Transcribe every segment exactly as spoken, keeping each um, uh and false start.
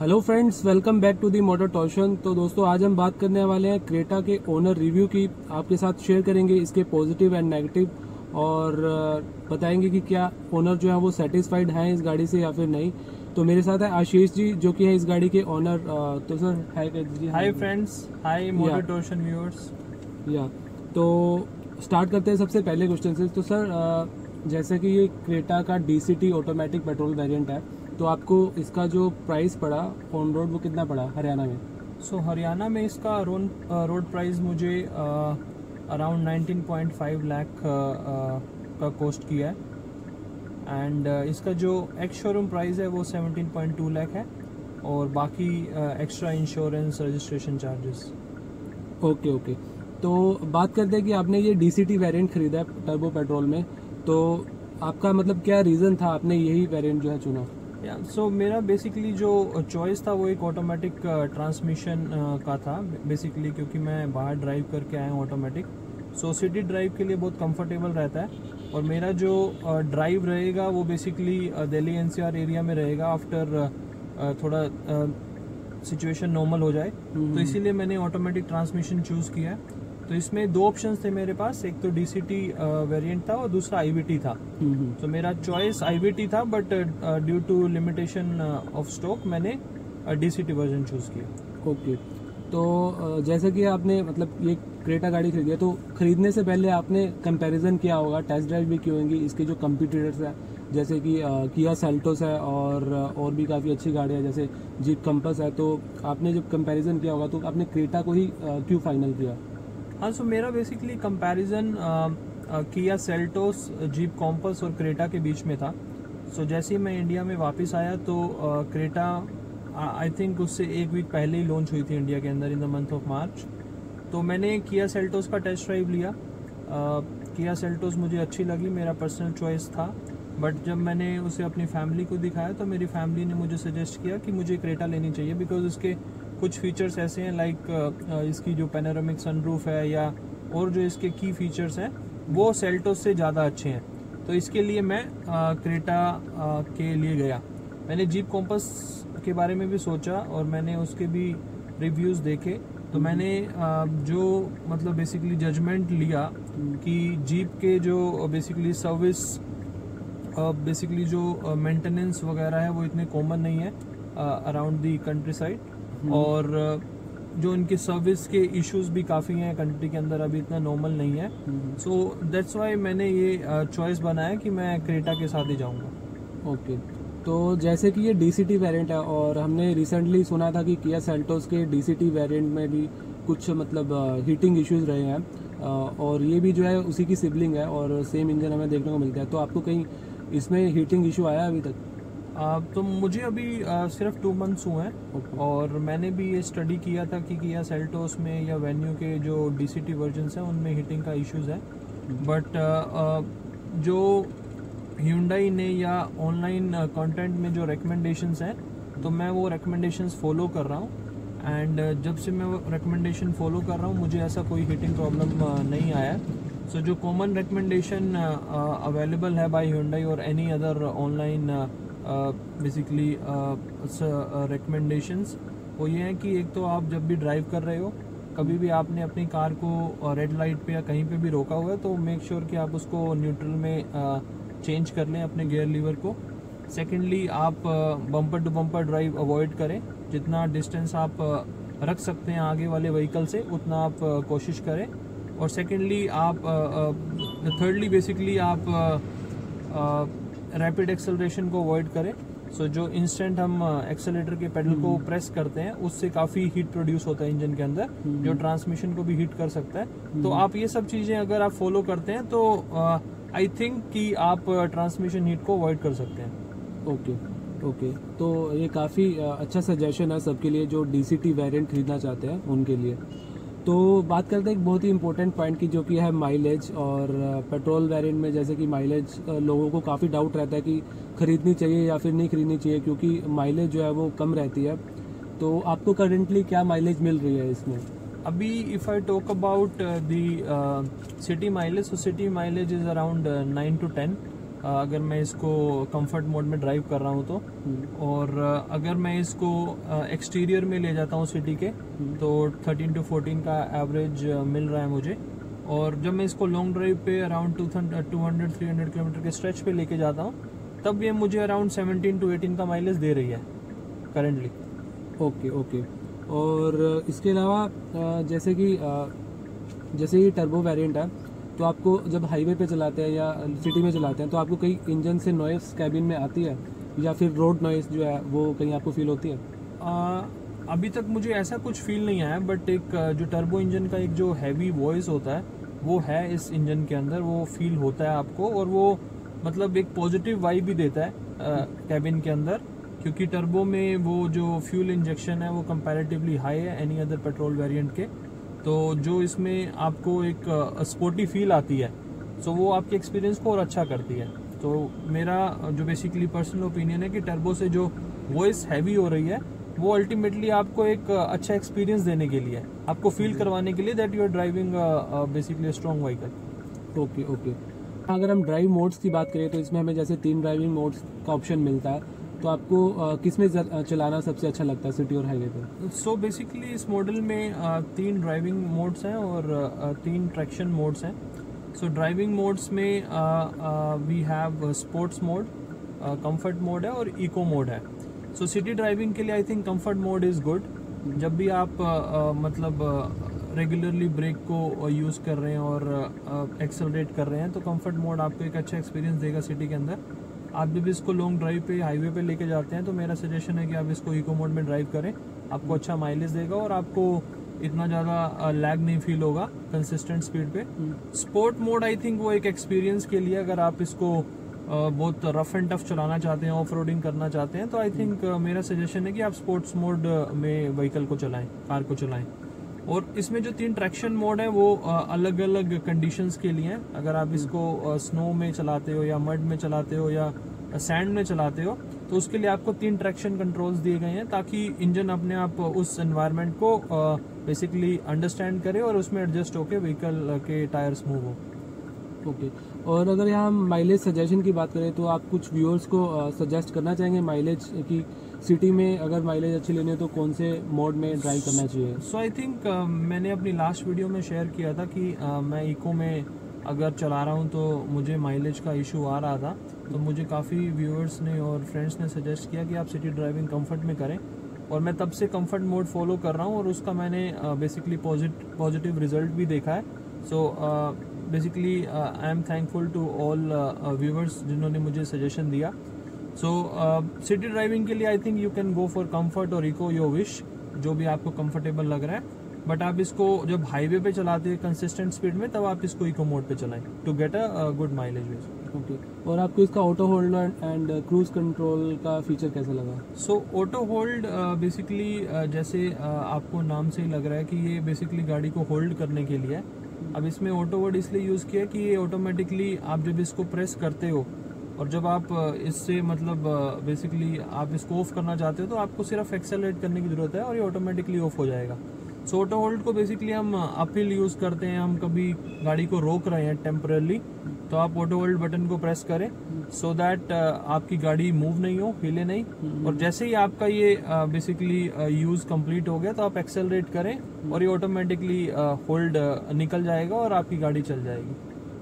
Hello friends, welcome back to the motor टॉशन। तो दोस्तों, आज हम बात करने वाले हैं क्रेटा के ओनर रिव्यू की। आपके साथ शेयर करेंगे इसके पॉजिटिव एंड नेगेटिव और बताएंगे कि क्या ओनर जो है वो सेटिस्फाइड हैं इस गाड़ी से या फिर नहीं। तो मेरे साथ है आशीष जी, जो कि है इस गाड़ी के ओनर। तो सर हाय कह दीजिए। हाय फ्रेंड्स, हाय मोटर टॉशन व्यूअर्स। या तो स्टार्ट करते हैं सबसे पहले क्वेश्चन से। तो सर, जैसे कि ये क्रेटा का डीसीटी ऑटोमेटिक पेट्रोल वेरिएंट है, तो आपको इसका जो प्राइस पड़ा ऑन रोड वो कितना पड़ा हरियाणा में? सो so, हरियाणा में इसका रोड रोड प्राइस मुझे around nineteen point five lakh का कॉस्ट किया है एंड uh, इसका जो एक्स शोरूम प्राइस है वो सेवनटीन पॉइंट टू लाख है और बाकी extra insurance registration charges. Okay okay तो बात करते हैं कि आपने ये डीसीटी वेरिएंट खरीदा है टर्बो पेट्रोल में, तो आपका मतलब क्या रीज़न था आपने यही वेरिएंट जो है चुना? या सो मेरा बेसिकली जो चॉइस था वो एक ऑटोमेटिक ट्रांसमिशन का था बेसिकली, क्योंकि मैं बाहर ड्राइव करके आया हूँ ऑटोमेटिक। सो सिटी ड्राइव के लिए बहुत कंफर्टेबल रहता है और मेरा जो ड्राइव रहेगा वो बेसिकली दिल्ली एनसीआर एरिया में रहेगा आफ्टर थोड़ा सिचुएशन नॉर्मल हो जाए, तो इसीलिए मैंने ऑटोमेटिक ट्रांसमिशन चूज़ किया है। तो इसमें दो ऑप्शंस थे मेरे पास, एक तो डीसीटी वेरिएंट था और दूसरा आईवीटी था। तो मेरा चॉइस आईवीटी था, but due to limitation of stock मैंने डीसीटी वर्जन चूज किया। ओके तो जैसे कि आपने मतलब ये क्रेटा गाड़ी खरीदी है, तो खरीदने से पहले आपने कंपैरिजन किया होगा, टेस्ट ड्राइव भी की होंगी इसके जो कंपटीटर्स हैं, जैसे कि किया सेल्टोस है और और भी काफ़ी अच्छी गाड़ियाँ है जैसे जीप कंपस है। तो आपने जब कंपैरिजन किया होगा तो आपने क्रेटा को ही क्यों फाइनल किया? हाँ, सो मेरा बेसिकली कंपैरिजन किया सेल्टोस, जीप कॉम्पस और क्रेटा के बीच में था। सो so, जैसे ही मैं इंडिया में वापस आया तो क्रेटा आई थिंक उससे एक वीक पहले ही लॉन्च हुई थी इंडिया के अंदर in the month of March. तो मैंने किया सेल्टोस का टेस्ट ड्राइव लिया। किया सेल्टोस मुझे अच्छी लगी, मेरा पर्सनल चॉइस था, बट जब मैंने उसे अपनी फैमिली को दिखाया तो मेरी फैमिली ने मुझे सजेस्ट किया कि मुझे क्रेटा लेनी चाहिए, बिकॉज उसके कुछ फीचर्स ऐसे हैं लाइक इसकी जो पैनोरामिक सनरूफ है या और जो इसके की फीचर्स हैं वो सेल्टोस से ज़्यादा अच्छे हैं। तो इसके लिए मैं क्रेटा के लिए गया। मैंने जीप कॉम्पस के बारे में भी सोचा और मैंने उसके भी रिव्यूज़ देखे, तो मैंने जो मतलब बेसिकली जजमेंट लिया कि जीप के जो बेसिकली सर्विस बेसिकली जो मेंटेनेंस वगैरह है वो इतने कॉमन नहीं है अराउंड दी कंट्री साइड, और जो इनके सर्विस के इश्यूज भी काफ़ी हैं कंट्री के अंदर, अभी इतना नॉर्मल नहीं है। सो दैट्स वाई मैंने ये चॉइस बनाया कि मैं क्रेटा के साथ ही जाऊंगा। Okay okay. तो जैसे कि ये डीसीटी वेरिएंट है और हमने रिसेंटली सुना था कि किया सेल्टोस के डीसीटी वेरिएंट में भी कुछ मतलब हीटिंग इश्यूज रहे हैं और ये भी जो है उसी की सिबलिंग है और सेम इंजन हमें देखने को मिलता है। तो आपको कहीं इसमें हीटिंग इशू आया अभी तक? आ, तो मुझे अभी आ, सिर्फ टू मंथ्स हुए हैं okay. और मैंने भी ये स्टडी किया था कि किया सेल्टोस में या वेन्यू के जो डीसीटी वर्जन्स हैं उनमें हीटिंग का इश्यूज है, बट जो Hyundai ने या ऑनलाइन कंटेंट में जो रिकमेंडेशंस हैं तो मैं वो रिकमेंडेशंस फॉलो कर रहा हूँ एंड जब से मैं वो रिकमेंडेशन फॉलो कर रहा हूँ मुझे ऐसा कोई हीटिंग प्रॉब्लम नहीं आया। सो so, जो कॉमन रिकमेंडेशन अवेलेबल है बाय Hyundai और any other online basically recommendations वो ये है कि एक तो आप जब भी ड्राइव कर रहे हो, कभी भी आपने अपनी कार को रेड लाइट पे या कहीं पे भी रोका हुआ है तो मेक श्योर कि आप उसको न्यूट्रल में चेंज कर लें अपने गियर लीवर को। सेकेंडली, आप bumper to bumper drive avoid करें, जितना डिस्टेंस आप रख सकते हैं आगे वाले व्हीकल से उतना आप कोशिश करें। और सेकेंडली आप थर्डली बेसिकली आप रैपिड एक्सेलरेशन को अवॉइड करें। सो so, जो इंस्टेंट हम एक्सेलेटर के पेडल को प्रेस करते हैं उससे काफ़ी हीट प्रोड्यूस होता है इंजन के अंदर, जो ट्रांसमिशन को भी हीट कर सकता है। तो आप ये सब चीज़ें अगर आप फॉलो करते हैं तो आई थिंक कि आप ट्रांसमिशन हीट को अवॉइड कर सकते हैं। ओके ओके तो ये काफ़ी अच्छा सजेशन है सबके लिए जो डीसीटी वेरिएंट खरीदना चाहते हैं उनके लिए। तो बात करते हैं एक बहुत ही इंपॉर्टेंट पॉइंट की, जो कि है माइलेज। और पेट्रोल वेरिएंट में जैसे कि माइलेज लोगों को काफ़ी डाउट रहता है कि खरीदनी चाहिए या फिर नहीं खरीदनी चाहिए, क्योंकि माइलेज जो है वो कम रहती है। तो आपको करेंटली क्या माइलेज मिल रही है इसमें? अभी if I talk about the city mileage, so city mileage is around nine to ten अगर मैं इसको कंफर्ट मोड में ड्राइव कर रहा हूँ तो। और अगर मैं इसको एक्सटीरियर में ले जाता हूँ सिटी के तो थर्टीन टू फोर्टीन का एवरेज मिल रहा है मुझे। और जब मैं इसको लॉन्ग ड्राइव पे around two hundred three hundred kilometre के स्ट्रेच पे लेके जाता हूँ तब ये मुझे अराउंड सेवनटीन टू एटीन का माइलेज दे रही है करेंटली। Okay okay. और इसके अलावा जैसे कि जैसे ये टर्बो वेरिएंट है तो आपको जब हाईवे पे चलाते हैं या सिटी में चलाते हैं तो आपको कहीं इंजन से नॉइस कैबिन में आती है या फिर रोड नॉइस जो है वो कहीं आपको फील होती है? आ, अभी तक मुझे ऐसा कुछ फील नहीं आया, बट एक जो टर्बो इंजन का एक जो हैवी वॉइस होता है वो है इस इंजन के अंदर, वो फील होता है आपको। और वो मतलब एक पॉजिटिव वाइब भी देता है कैबिन के अंदर, क्योंकि टर्बो में वो जो फ्यूल इंजेक्शन है वो कंपैरेटिवली हाई है एनी अदर पेट्रोल वेरिएंट के। तो जो इसमें आपको एक स्पोर्टी फील आती है सो वो आपके एक्सपीरियंस को और अच्छा करती है। तो मेरा जो बेसिकली पर्सनल ओपिनियन है कि टर्बो से जो वॉइस हैवी हो रही है वो अल्टीमेटली आपको एक अच्छा एक्सपीरियंस देने के लिए, आपको फील करवाने के लिए that you are driving basically strong vehicle. Okay okay. अगर हम ड्राइव मोड्स की बात करें तो इसमें हमें जैसे तीन ड्राइविंग मोड्स का ऑप्शन मिलता है, तो आपको किस में चलाना सबसे अच्छा लगता है सिटी और हाईवे पे? सो बेसिकली इस मॉडल में तीन ड्राइविंग मोड्स हैं और तीन ट्रैक्शन मोड्स हैं। सो ड्राइविंग मोड्स में we have sports mode, comfort mode है और इको मोड है। सो सिटी ड्राइविंग के लिए I think comfort mode is good. जब भी आप uh, मतलब रेगुलरली uh, ब्रेक को यूज़ कर रहे हैं और एक्सेलरेट uh, कर रहे हैं तो कंफर्ट मोड आपको एक अच्छा एक्सपीरियंस देगा सिटी के अंदर। आप जब इसको लॉन्ग ड्राइव पे हाईवे पे लेके जाते हैं तो मेरा सजेशन है कि आप इसको इको मोड में ड्राइव करें, आपको अच्छा माइलेज देगा और आपको इतना ज़्यादा लैग नहीं फील होगा कंसिस्टेंट स्पीड पे। स्पोर्ट मोड आई थिंक वो एक एक्सपीरियंस के लिए, अगर आप इसको बहुत रफ एंड टफ चलाना चाहते हैं, ऑफ रोडिंग करना चाहते हैं तो आई थिंक मेरा सजेशन है कि आप स्पोर्ट्स मोड में व्हीकल को चलाएं, कार को चलाएं। और इसमें जो तीन ट्रैक्शन मोड है वो अलग अलग कंडीशंस के लिए हैं। अगर आप इसको स्नो में चलाते हो या मड में चलाते हो या सैंड में चलाते हो तो उसके लिए आपको तीन ट्रैक्शन कंट्रोल्स दिए गए हैं ताकि इंजन अपने आप उस एनवायरनमेंट को बेसिकली अंडरस्टैंड करे और उसमें एडजस्ट होके व्हीकल के टायर्स मूव हो। Okay okay. और अगर यहाँ हम माइलेज सजेशन की बात करें तो आप कुछ व्यूअर्स को सजेस्ट करना चाहेंगे माइलेज की? सिटी में अगर माइलेज अच्छी लेनी है तो कौन से मोड में ड्राइव करना चाहिए? सो आई थिंक मैंने अपनी लास्ट वीडियो में शेयर किया था कि uh, मैं इको में अगर चला रहा हूँ तो मुझे माइलेज का इशू आ रहा था, तो मुझे काफ़ी व्यूअर्स ने और फ्रेंड्स ने सजेस्ट किया कि आप सिटी ड्राइविंग कंफर्ट में करें और मैं तब से कंफर्ट मोड फॉलो कर रहा हूँ और उसका मैंने बेसिकली पॉजिटिव रिजल्ट भी देखा है। So basically I am thankful to all viewers जिन्होंने मुझे सजेशन दिया। सो सिटी ड्राइविंग के लिए I think you can go for comfort और इको, योर विश, जो भी आपको कंफर्टेबल लग रहा है। बट आप इसको जब हाईवे पे चलाते हैं कंसिस्टेंट स्पीड में तब आप इसको इको मोड पे चलाएं to get a good mileage. Okay. और आपको इसका auto hold and cruise control का फीचर कैसा लगा? सो ऑटो होल्ड बेसिकली जैसे uh, आपको नाम से ही लग रहा है कि ये बेसिकली गाड़ी को होल्ड करने के लिए है। अब इसमें ऑटो होल्ड इसलिए यूज़ किया कि ये ऑटोमेटिकली आप जब इसको प्रेस करते हो और जब आप इससे मतलब बेसिकली आप इसको ऑफ करना चाहते हो तो आपको सिर्फ एक्सेलरेट करने की ज़रूरत है और ये ऑटोमेटिकली ऑफ हो जाएगा। सो ऑटो होल्ड को बेसिकली हम अपहिल यूज़ करते हैं, हम कभी गाड़ी को रोक रहे हैं टेम्परली तो आप ऑटो होल्ड बटन को प्रेस करें सो so दैट आपकी गाड़ी मूव नहीं हो, हिले नहीं, और जैसे ही आपका ये बेसिकली यूज़ कंप्लीट हो गया तो आप एक्सेलरेट करें और ये ऑटोमेटिकली होल्ड निकल जाएगा और आपकी गाड़ी चल जाएगी।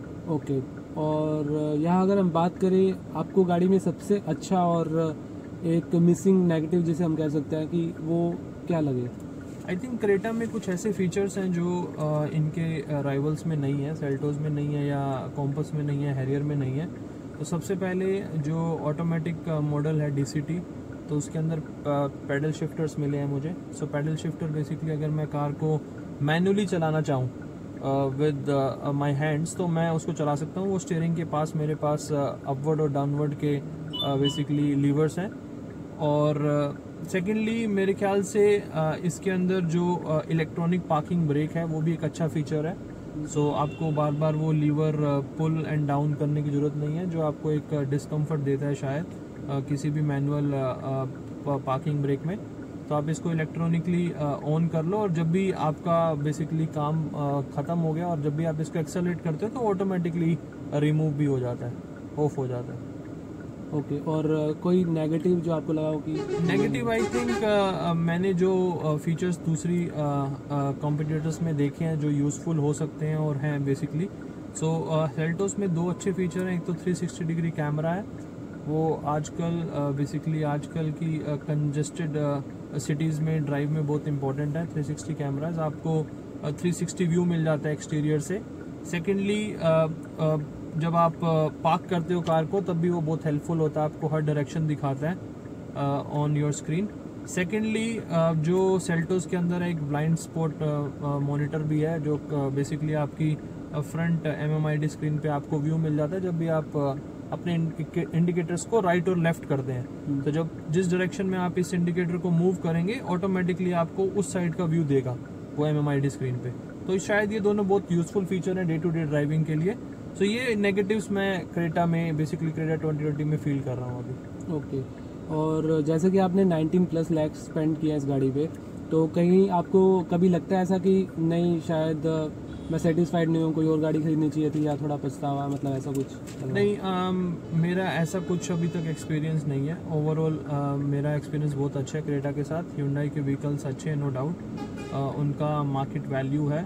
Okay okay. और यहाँ अगर हम बात करें आपको गाड़ी में सबसे अच्छा और एक मिसिंग नेगेटिव जिसे हम कह सकते हैं कि वो क्या लगे? आई थिंक क्रेटा में कुछ ऐसे फीचर्स हैं जो आ, इनके राइवल्स में नहीं है, सेल्टोस में नहीं है या कॉम्पस में नहीं है, हैरियर में नहीं है। तो सबसे पहले जो ऑटोमेटिक मॉडल है डीसीटी, तो उसके अंदर पैडल शिफ्टर्स मिले हैं मुझे। सो पैडल शिफ्टर बेसिकली अगर मैं कार को मैनुअली चलाना चाहूँ विद माय हैंड्स तो मैं उसको चला सकता हूँ। वो स्टीयरिंग के पास मेरे पास अपवर्ड uh, और डाउनवर्ड के बेसिकली uh, लीवर्स हैं। और सेकेंडली uh, मेरे ख्याल से uh, इसके अंदर जो इलेक्ट्रॉनिक पार्किंग ब्रेक है वो भी एक अच्छा फीचर है। सो so, आपको बार बार वो लीवर पुल एंड डाउन करने की ज़रूरत नहीं है जो आपको एक डिस्कम्फर्ट देता है शायद uh, किसी भी मैनुअल पार्किंग ब्रेक में। तो आप इसको इलेक्ट्रॉनिकली ऑन कर लो और जब भी आपका बेसिकली काम ख़त्म हो गया और जब भी आप इसको एक्सेलरेट करते हो तो ऑटोमेटिकली रिमूव भी हो जाता है। ऑफ हो जाता है। ओके okay, और uh, कोई नेगेटिव जो आपको लगा हो कि नेगेटिव आई थिंक मैंने जो फीचर्स uh, दूसरी कॉम्पिटिटर्स uh, uh, में देखे हैं जो यूज़फुल हो सकते हैं और हैं बेसिकली। सो सेल्टोस में दो अच्छे फीचर हैं। एक तो थ्री सिक्सटी डिग्री कैमरा है, वो आजकल बेसिकली uh, आजकल की कंजेस्टेड सिटीज़ में ड्राइव में बहुत इंपॉर्टेंट है। थ्री सिक्सटी कैमराज आपको थ्री सिक्सटी व्यू मिल जाता है एक्सटीरियर से। सेकेंडली जब आप पार्क करते हो कार को तब भी वो बहुत हेल्पफुल होता है, आपको हर डायरेक्शन दिखाता है ऑन योर स्क्रीन। सेकेंडली जो सेल्टोस के अंदर एक ब्लाइंड स्पॉट मॉनिटर भी है जो बेसिकली आपकी front M M I D screen पे आपको व्यू मिल जाता है जब भी आप अपने इंडिकेटर्स को राइट और लेफ्ट करते हैं। तो जब जिस डायरेक्शन में आप इस इंडिकेटर को मूव करेंगे ऑटोमेटिकली आपको उस साइड का व्यू देगा वो M M I D screen पे। तो शायद ये दोनों बहुत यूजफुल फीचर हैं डे टू डे ड्राइविंग के लिए। सो so, ये नेगेटिव्स मैं क्रेटा में बेसिकली क्रेटा ट्वेंटी ट्वेंटी में फील कर रहा हूँ अभी। Okay okay. और जैसे कि आपने नाइनटीन प्लस लैक्स स्पेंड किया इस गाड़ी पे, तो कहीं आपको कभी लगता है ऐसा कि नहीं शायद मैं सेटिस्फाइड नहीं हूँ, कोई और गाड़ी खरीदनी चाहिए थी या थोड़ा पछतावा, मतलब ऐसा कुछ? नहीं, आ, मेरा ऐसा कुछ अभी तक एक्सपीरियंस नहीं है। ओवरऑल मेरा एक्सपीरियंस बहुत अच्छा है क्रेटा के साथ। Hyundai के व्हीकल्स अच्छे हैं, नो डाउट। उनका मार्केट वैल्यू है,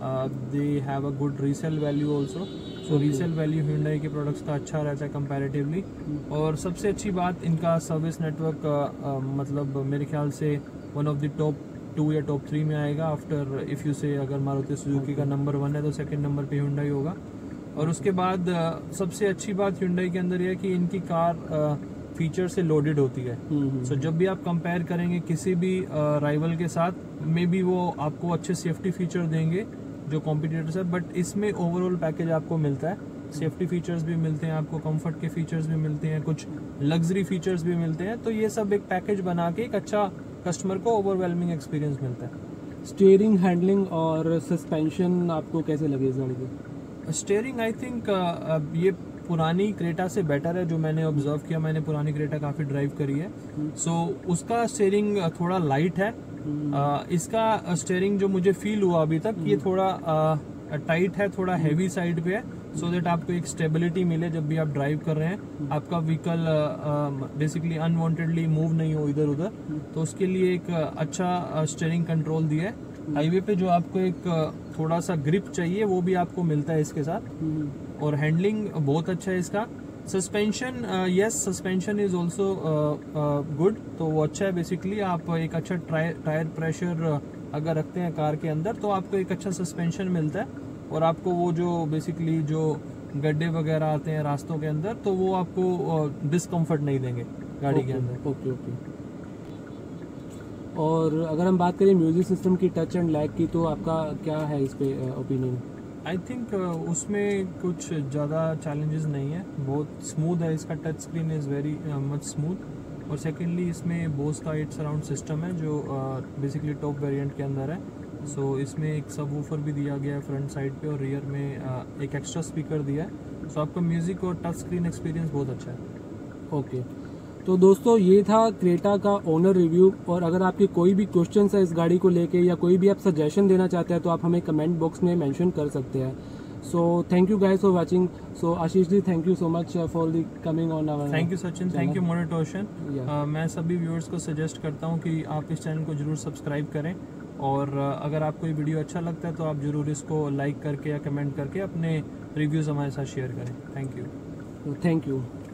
they have a good resale value also. So resale value Hyundai के प्रोडक्ट्स का अच्छा रहता है कंपैरेटिवली। और सबसे अच्छी बात इनका सर्विस नेटवर्क, मतलब मेरे ख्याल से one of the top two या टॉप थ्री में आएगा आफ्टर इफ़ यू से। अगर मारुति सुजुकी का नंबर वन है तो सेकंड नंबर पे Hyundai होगा। और उसके बाद सबसे अच्छी बात Hyundai के अंदर है कि इनकी कार फीचर से लोडेड होती है। सो so, जब भी आप कंपेयर करेंगे किसी भी राइवल के साथ, मे बी वो आपको अच्छे सेफ्टी फीचर देंगे जो कॉम्पिटिटर्स है, बट इसमें ओवरऑल पैकेज आपको मिलता है। सेफ्टी फीचर्स भी मिलते हैं आपको, कंफर्ट के फीचर्स भी मिलते हैं, कुछ लग्जरी फीचर्स भी मिलते हैं। तो ये सब एक पैकेज बना के एक अच्छा कस्टमर को ओवरवेलमिंग एक्सपीरियंस मिलता है। स्टीयरिंग, हैंडलिंग और सस्पेंशन आपको कैसे लगे इस गाड़ी के? स्टीयरिंग आई थिंक ये पुरानी क्रेटा से बेटर है जो मैंने ऑब्जर्व किया। मैंने पुरानी क्रेटा काफ़ी ड्राइव करी है। सो so, उसका स्टीयरिंग थोड़ा लाइट है। uh, इसका स्टीयरिंग जो मुझे फील हुआ अभी तक ये थोड़ा टाइट uh, है, थोड़ा हैवी साइड पे है, सो so दैट आपको एक स्टेबिलिटी मिले जब भी आप ड्राइव कर रहे हैं, आपका व्हीकल बेसिकली अनवांटेडली मूव नहीं हो इधर उधर। तो उसके लिए एक uh, अच्छा स्टीयरिंग कंट्रोल दिया है। हाईवे पे जो आपको एक uh, थोड़ा सा ग्रिप चाहिए वो भी आपको मिलता है इसके साथ। और हैंडलिंग बहुत अच्छा है इसका। Suspension, yes, suspension is also good, तो वो अच्छा है। बेसिकली आप एक अच्छा टायर प्रेशर अगर रखते हैं कार के अंदर तो आपको एक अच्छा सस्पेंशन मिलता है। और आपको वो जो बेसिकली जो गड्ढे वगैरह आते हैं रास्तों के अंदर तो वो आपको डिस्कम्फर्ट uh, नहीं देंगे गाड़ी okay, के अंदर। Okay okay, okay okay. और अगर हम बात करें म्यूजिक सिस्टम की, टच एंड लैग की, तो आपका क्या है इस पे ओपिनियन? आई थिंक उसमें कुछ ज़्यादा चैलेंजेस नहीं है, बहुत स्मूथ है। इसका touch screen is very much smooth. और सेकेंडली इसमें बोस का एट सराउंड सिस्टम है जो बेसिकली टॉप वेरिएंट के अंदर है। सो so, इसमें एक सबवूफर भी दिया गया है फ्रंट साइड पे और रियर में uh, एक एक्स्ट्रा स्पीकर दिया है। सो so, आपका म्यूज़िक और टच स्क्रीन एक्सपीरियंस बहुत अच्छा है। Okay okay. तो दोस्तों ये था क्रेटा का ओनर रिव्यू। और अगर आपके कोई भी क्वेश्चन है इस गाड़ी को लेके या कोई भी आप सजेशन देना चाहते हैं तो आप हमें कमेंट बॉक्स में मेंशन कर सकते हैं। So thank you guys for watching. So Ashish ji, thank you so much for the coming on hour. Thank you Sachin, thank you Monet Ocean. मैं सभी व्यूअर्स को सजेस्ट करता हूँ कि आप इस चैनल को जरूर सब्सक्राइब करें। और uh, अगर आपको ये वीडियो अच्छा लगता है तो आप जरूर इसको लाइक करके या कमेंट करके अपने रिव्यूज़ हमारे साथ शेयर करें। Thank you. Thank you.